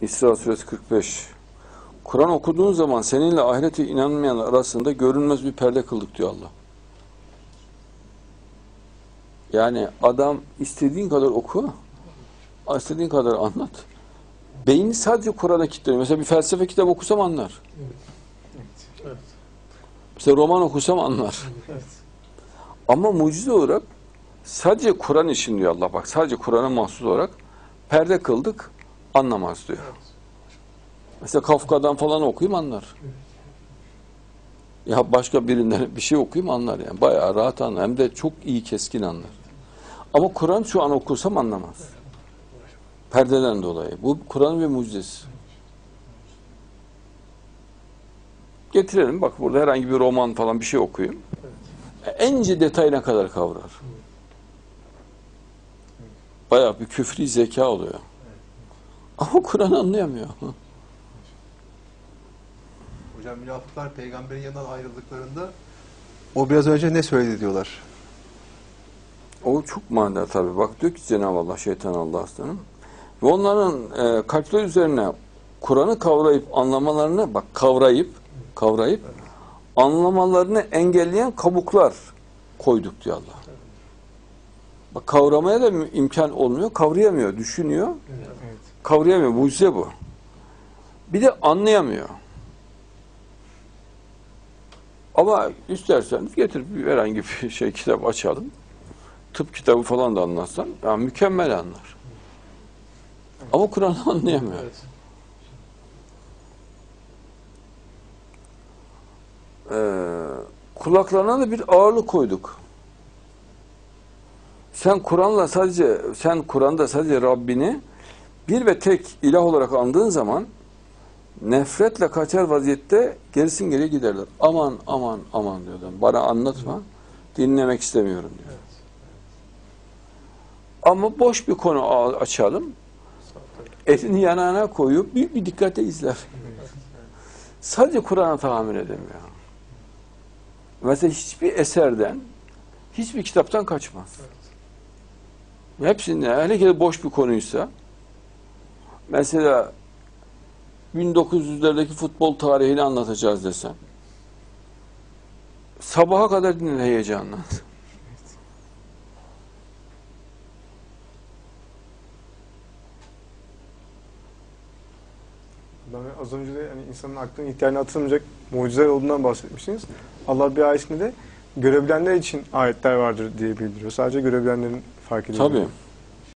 İsra suresi 45. Kur'an okuduğun zaman seninle ahirete inanmayanlar arasında görünmez bir perde kıldık diyor Allah. Yani adam istediğin kadar oku, istediğin kadar anlat. Beyni sadece Kur'an'a kilitleniyor. Mesela bir felsefe kitabı okusam anlar. Evet. Mesela roman okusam anlar. Evet. Ama mucize olarak sadece Kur'an için diyor Allah. Bak sadece Kur'an'a mahsus olarak perde kıldık, anlamaz diyor. Mesela Kafka'dan falan okuyayım anlar. Ya başka birinden bir şey okuyayım anlar yani. Bayağı rahat anlar. Hem de çok iyi keskin anlar. Ama Kur'an şu an okursam anlamaz. Perdeden dolayı. Bu Kur'an'ın bir mucizesi. Getirelim bak burada herhangi bir roman falan bir şey okuyayım. En ince detayına kadar kavrar. Bayağı bir küfri zeka oluyor. Ama Kur'an anlayamıyor. Hocam münafıklar peygamberin yanından ayrıldıklarında o biraz önce ne söyledi diyorlar. O çok manidar tabii. Bak diyor ki Cenab-ı Allah, şeytan Allah aslanım. Ve onların kalpleri üzerine Kur'an'ı kavrayıp anlamalarını, bak kavrayıp anlamalarını engelleyen kabuklar koyduk diyor Allah. Bak kavramaya da imkan olmuyor, kavrayamıyor, düşünüyor, Evet. kavrayamıyor, mucize bu. Bir de anlayamıyor. Ama isterseniz getirip herhangi bir şey kitap açalım. Tıp kitabı falan da anlatsan, yani mükemmel anlar. Ama Kur'an'ı anlayamıyor. Evet. Kulaklarına da bir ağırlık koyduk. Sen Kur'an'da sadece Rabbini bir ve tek ilah olarak andığın zaman nefretle kaçar vaziyette gerisin geriye giderler. Aman aman aman diyor adam. Bana anlatma. Dinlemek istemiyorum diyor. Evet. Ama boş bir konu açalım. Elini yanağına koyup büyük bir dikkatle izler. Sadece Kur'an'a tahammül edemiyor. Mesela hiçbir eserden, hiçbir kitaptan kaçmaz. Hepsinde, hele ki boş bir konuysa, mesela 1900'lerdeki futbol tarihini anlatacağız desem, sabaha kadar dinler heyecanla. Ben az önce de yani insanın aklının ihtiyacına atılmayacak mucizeler olduğundan bahsetmiştiniz. Allah bir ayetinde de görebilenler için ayetler vardır diye bildiriyor. Sadece görebilenlerin fark ediyor. Tabii.